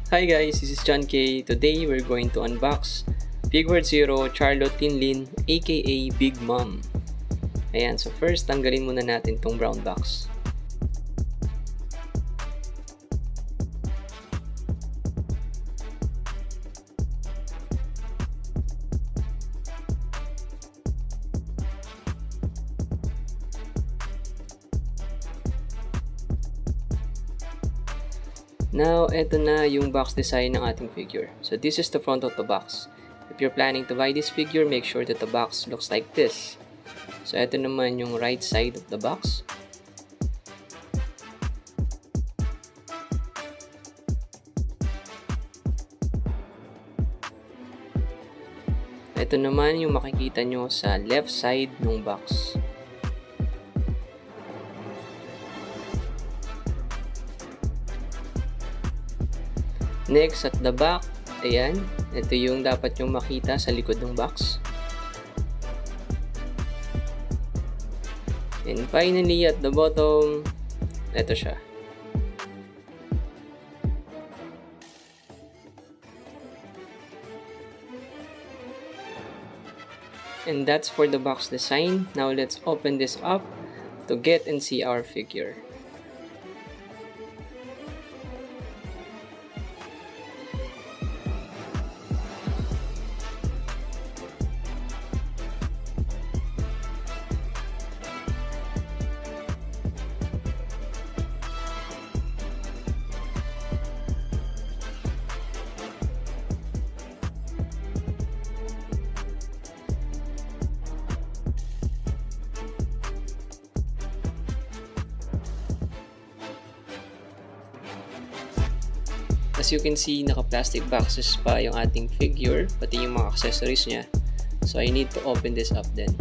Hi guys, this is John K. Today we're going to unbox Figure Zero Charlotte Linlin aka Big Mom. Ayan, so first tanggalin muna natin tong brown box. Now, eto na yung box design ng ating figure. So this is the front of the box. If you're planning to buy this figure, make sure that the box looks like this. So eto naman yung right side of the box. Ito naman yung makikita nyo sa left side ng box. Next, at the back, ayan, ito yung dapat yung makita sa likod ng box. And finally, at the bottom, ito siya. And that's for the box design. Now let's open this up to get and see our figure. As you can see, naka-plastic boxes pa yung ating figure, pati yung mga accessories niya. So I need to open this up then.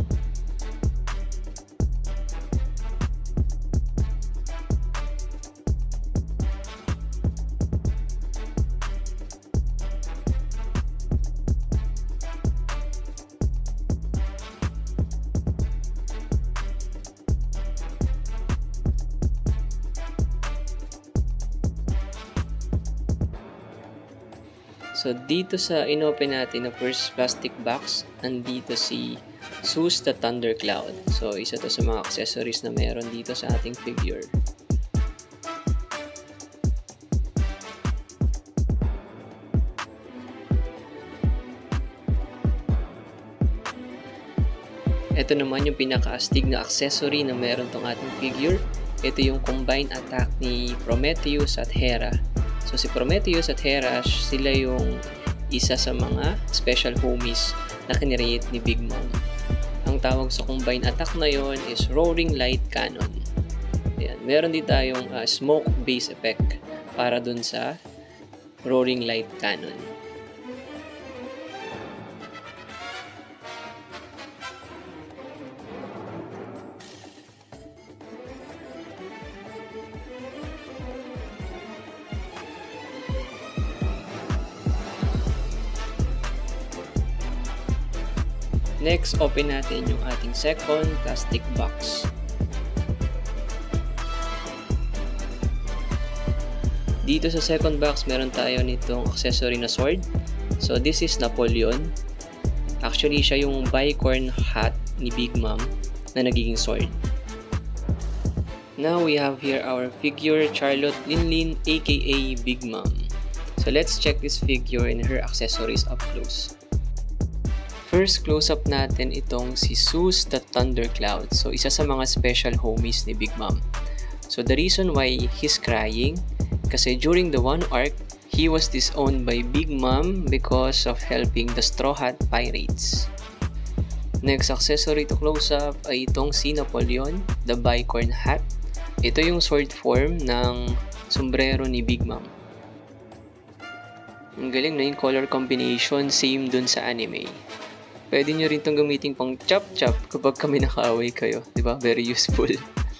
So dito sa inopen natin na first plastic box, nandito si Zeus the Thundercloud. So isa to sa mga accessories na meron dito sa ating figure. Ito naman yung pinaka-astig na accessory na meron tong ating figure. Ito yung combined attack ni Prometheus at Hera. So si Prometheus at Hera, sila yung isa sa mga special homies na kinreate ni Big Mom. Ang tawag sa combined attack na yon is Roaring Light Cannon. Ayan. Meron din tayong smoke base effect para dun sa Roaring Light Cannon. Next, open natin yung ating second plastic box. Dito sa second box, meron tayo nitong accessory na sword. So, this is Napoleon. Actually, siya yung bicorn hat ni Big Mom na nagiging sword. Now, we have here our figure, Charlotte Linlin aka Big Mom. So, let's check this figure and her accessories up close. First, close-up natin itong si Zeus the Thundercloud. So, isa sa mga special homies ni Big Mom. So, the reason why he's crying, kasi during the one arc, he was disowned by Big Mom because of helping the Straw Hat Pirates. Next accessory to close-up ay itong si Napoleon, the bicorn hat. Ito yung sword form ng sombrero ni Big Mom. Ang galing na yung color combination, same dun sa anime. Pwede nyo rin itong gamitin pang chop-chop kapag kami nakaaway kayo. Diba? Very useful.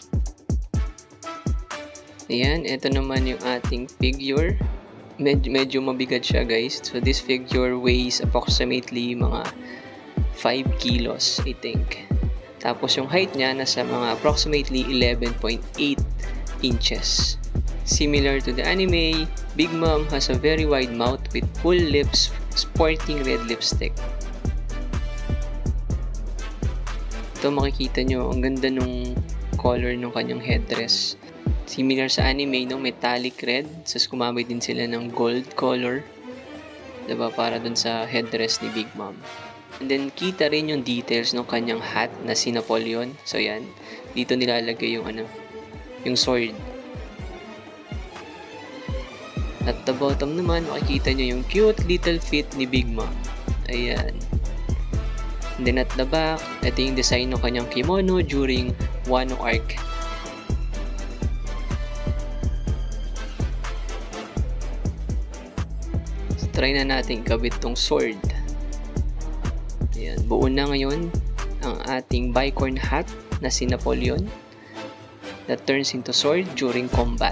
Ayan, ito naman yung ating figure. Medyo mabigat siya, guys. So, this figure weighs approximately mga 5 kilos, I think. Tapos, yung height niya nasa mga approximately 11.8 inches. Similar to the anime, Big Mom has a very wide mouth with full lips sporting red lipstick. Ito makikita nyo, ang ganda nung color ng kanyang headdress. Similar sa anime, no? Metallic red. Tapos kumamay din sila ng gold color. Diba? Para dun sa headdress ni Big Mom. And then, kita rin yung details ng kanyang hat na si Napoleon. So, yan. Dito nilalagay yung yung sword. At the bottom naman, makikita nyo yung cute little feet ni Big Mom. Ayan. And then at the back, ito yung design ng kanyang kimono during Wano arc. So, try na natin kabit tong sword. Ayan. Buo na ngayon ang ating bicorn hat na si Napoleon that turns into sword during combat.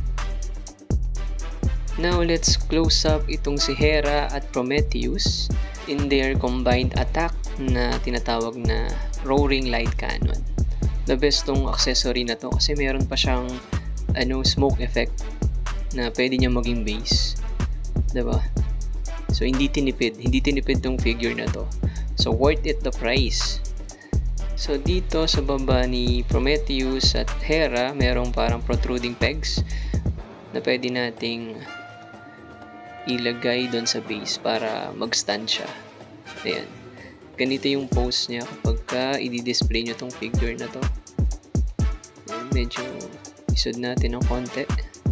Now, let's close up itong si Hera at Prometheus in their combined attack na tinatawag na Roaring Light Cannon. The best tong accessory na to kasi meron pa siyang smoke effect na pwede niya maging base. Diba? So, hindi tinipid tong figure na to. So, worth it the price. So, dito sa baba ni Prometheus at Hera, merong parang protruding pegs na pwede nating ilagay doon sa base para mag-stand siya. Ayan. Ganito yung pose niya kapag i-display nyo tong figure na to. Ayan, medyo isod natin ng konti.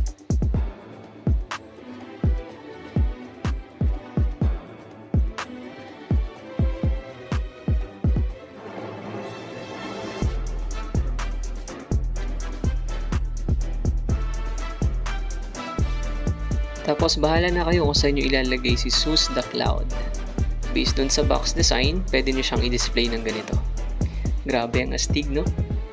Tapos, bahala na kayo kung saan nyo ilalagay si Zeus the Cloud. Based dun sa box design, pwede nyo siyang i-display ng ganito. Grabe ang astig, no?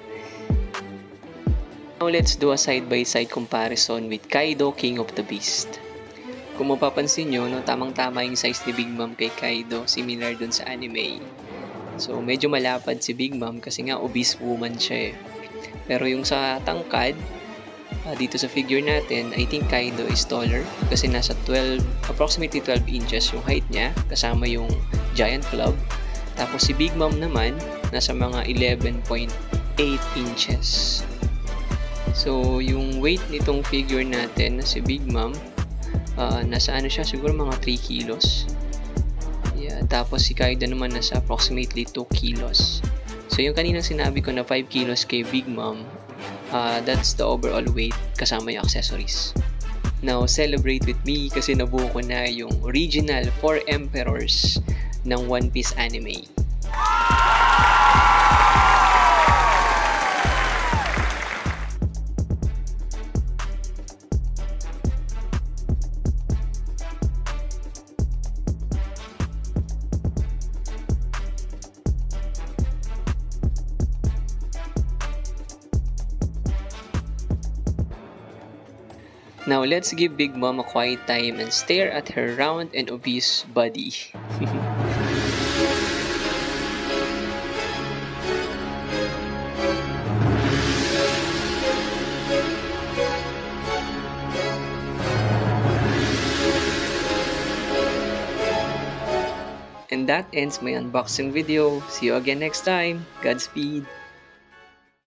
Now, let's do a side-by-side comparison with Kaido, King of the Beast. Kung mapapansin nyo, no, tamang-tama yung size ni Big Mom kay Kaido, similar dun sa anime. So, medyo malapad si Big Mom kasi nga obese woman siya eh. Pero yung sa tangkad, dito sa figure natin, I think Kaido is taller kasi nasa approximately 12 inches yung height niya kasama yung giant club. Tapos si Big Mom naman, nasa mga 11.8 inches. So, yung weight nitong figure natin na si Big Mom, nasa siya, siguro mga 3 kilos. Yeah, tapos si Kaido naman nasa approximately 2 kilos. So, yung kaninang sinabi ko na 5 kilos kay Big Mom, that's the overall weight kasama yung accessories. Now, celebrate with me kasi nabuo ko na yung original 4 Emperors ng One Piece anime. Now, let's give Big Mom a quiet time and stare at her round and obese body. And that ends my unboxing video. See you again next time. Godspeed.